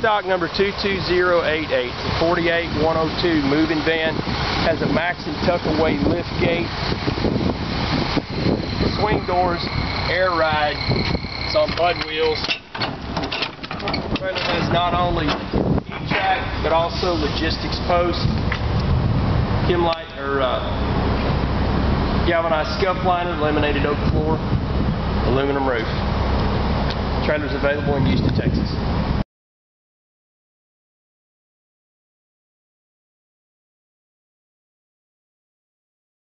stock number 22088. It's a 48102 moving van. Has a max and tuck away lift gate, swing doors, air ride. It's on bud wheels. Trailer has not only E-track but also logistics post, Kimlite or galvanized scuff liner, laminated oak floor, aluminum roof. Trailer's available in Houston, Texas.